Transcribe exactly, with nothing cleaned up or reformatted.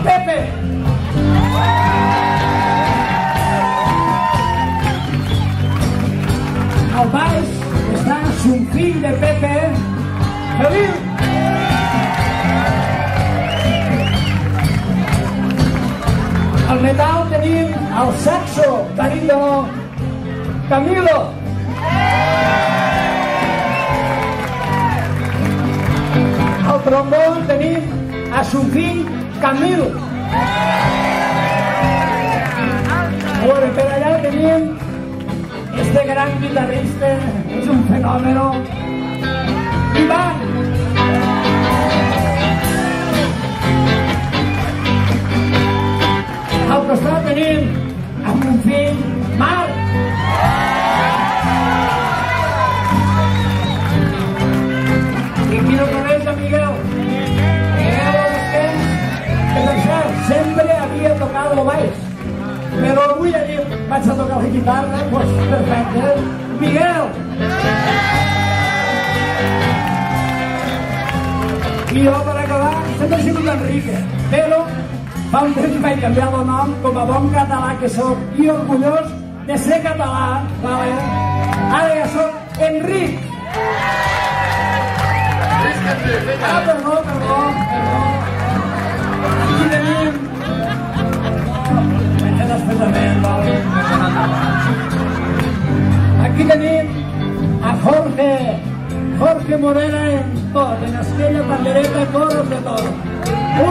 Pepe. Al baix està son fill de Pepe, Felip. Al metal tenim el saxo, cariño, Camilo. Al trombó tenim a son fill, Camil. Bueno, per allà tenim este gran guitarrista, és un fenòmeno, Ivan. Al costat tenim amb un fill, Marc. I qui no coneix a Miguel? Miguel Busquets, que per cert sempre havia tocat el baix, però avui ha dit vaig a tocar la guitarra, doncs perfecte. Miguel! I jo, per acabar, sempre he sigut Enrique, però fa un temps vaig canviar el nom com a bon català que soc i orgullós de ser català, vale? Ara ja soc Enric. Ah, perdó, perdó, perdó. Aquí tenim... Vaig a despesament, vale? Aquí tenim a Jorge, Jorge Morena en tot, en Esquella, Pandereta, coros de tot.